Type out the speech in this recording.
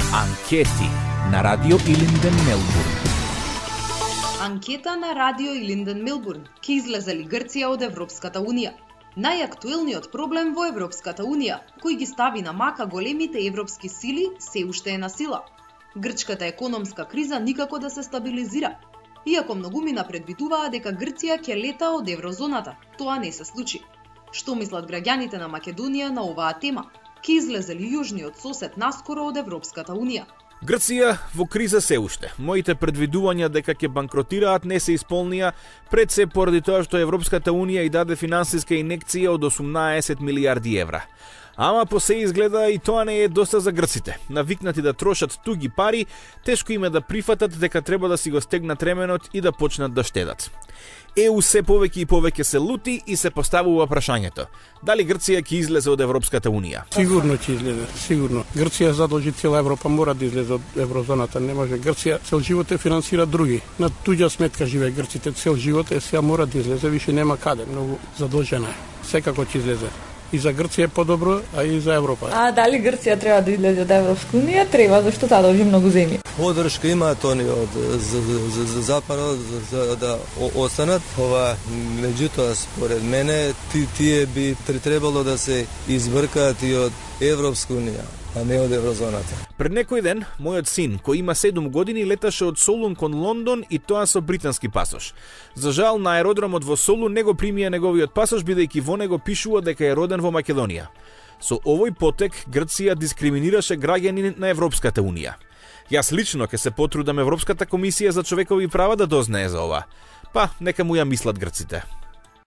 Анкети на Радио Илинден Мелбурн. Анкета на Радио Илинден Мелбурн. Ке излезе ли Грција од Европската Унија? Најактуелниот проблем во Европската Унија, кој ги стави на мака големите европски сили, се уште е на сила. Грчката економска криза никако да се стабилизира. Иако многумина предвидуваа дека Грција ќе лета од еврозоната, тоа не се случи. Што мислат граѓаните на Македонија на оваа тема? Ке излезе ли јужниот сосед наскоро од Европската Унија? Грција во криза се уште. Моите предвидувања дека ќе банкротираат не се исполнија, пред се поради тоа што Европската Унија и даде финансиска инекција од 18 милиарди евра. Ама по се изгледа и тоа не е доста за грците. Навикнати да трошат туги пари, тешко им е да прифатат дека треба да си го стегнат ременот и да почнат да штедат. ЕУ се повеќе и повеќе се лути и се поставува прашањето: дали Грција ќе излезе од Европската Унија? Сигурно ќе излезе, сигурно. Грција задолжи цела Европа, мора да излезе од еврозоната, не може. Грција цел живот финансира други. На туѓа сметка живее грците цел живот, сега мора да излезе, више нема каде, многу задолжена е. Секако ќе излезе. И за Грција е подобро, а и за Европа. А дали Грција треба да излезе од Европска Унија? Треба, зашто таа должи многу земји. Подршка имаат они од за западот за да останат. Ова меѓутоа според мене тие би требало да се избркаат и од Европска Унија, а не од еврозоната. Пред некој ден, мојот син, кој има 7 години, леташе од Солун кон Лондон и тоа со британски пасош. За жал, на аеродромот во Солун не го примија неговиот пасош, бидејќи во него пишува дека е роден во Македонија. Со овој потек, Грција дискриминираше граѓани на Европската Унија. Јас лично ќе се потрудам Европската комисија за човекови права да дознае за ова. Па, нека му ја мислат грците.